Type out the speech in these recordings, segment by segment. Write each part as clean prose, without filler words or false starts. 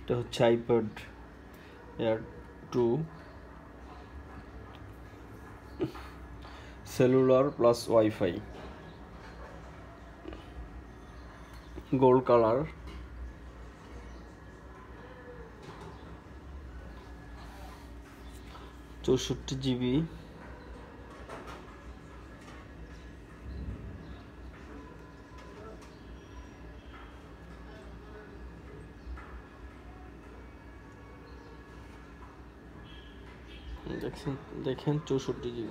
এটা হচ্ছে iPad air 2 cellular plus wifi, gold colour, 64 GB। দেখেন 64 GB,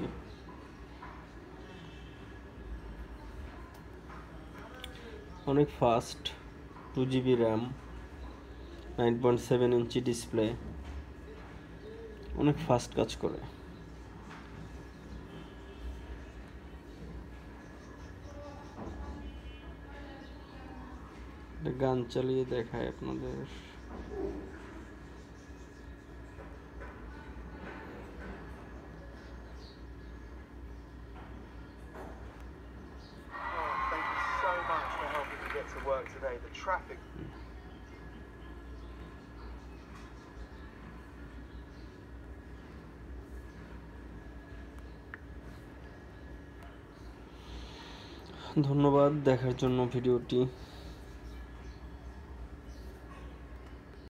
অনেক fast. 2 GB RAM, 9.7 inch display, অনেক ফাস্ট কাজ করে। গান চালিয়ে দেখায় আপনাদের। ধন্যবাদ দেখার জন্য ভিডিওটি।